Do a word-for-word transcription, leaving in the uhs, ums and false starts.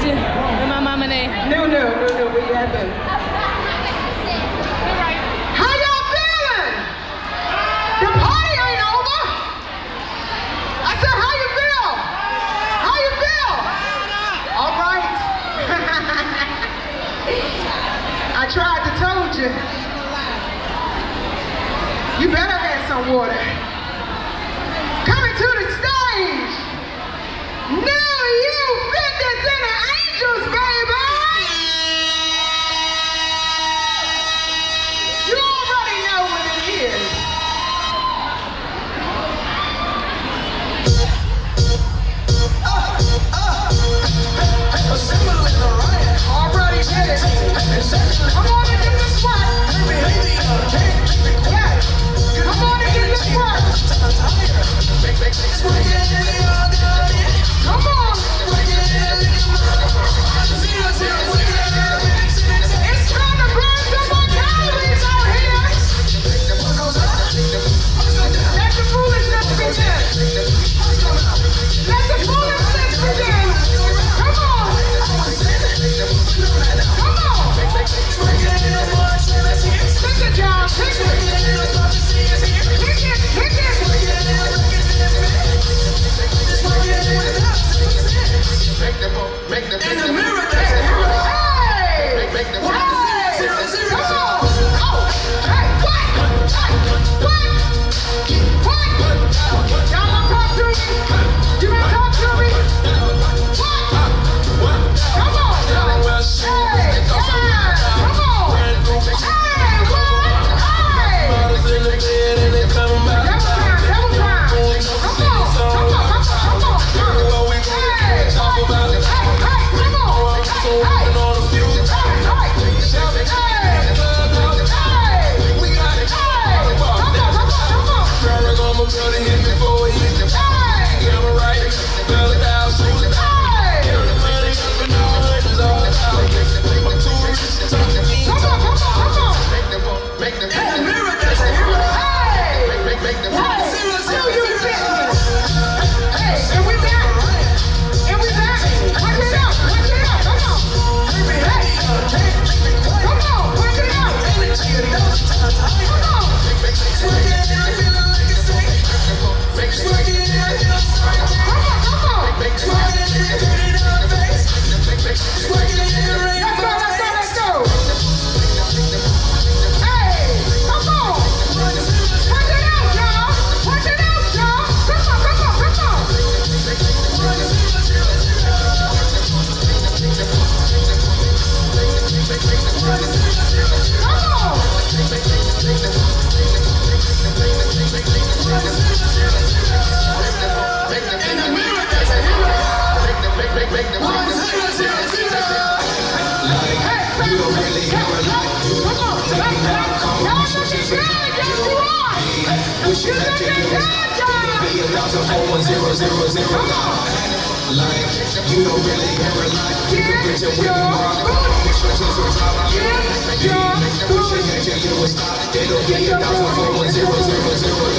to with my mom and A. No, no, no, no, where you at then? How y'all feeling? The party ain't over. I said, how you feel? How you feel? All right. I tried to told you. You better have some water. Coming to the stage. New You Fitness and the Angels, baby. You already know what it is. Uh, uh, assembling the riot. Already did it. Come on and get this work. Yeah. Come on and get this work. Come on. It's time to burn some more calories out here. Let the foolishness begin. Let the foolishness begin. Come on. Come on. Take it, John. Take it. Take it. Take it. Make the make the in the mirror. Hey! Make the hey! Zero, zero. Come on! Oh! Hey! What? What? What? Y'all wanna talk to me? You wanna talk to me? What? Come on! Hey! Yeah! Come on! Hey! What? Hey! Double time! Double time! Come on! Come on! Come on! Come on! Hey! Hey! Come on! Hey! You don't really ever like you can put your way in rock. Push your chest or drop. Push your head, you know it's not. They don't get your thousand four one zero zero zero.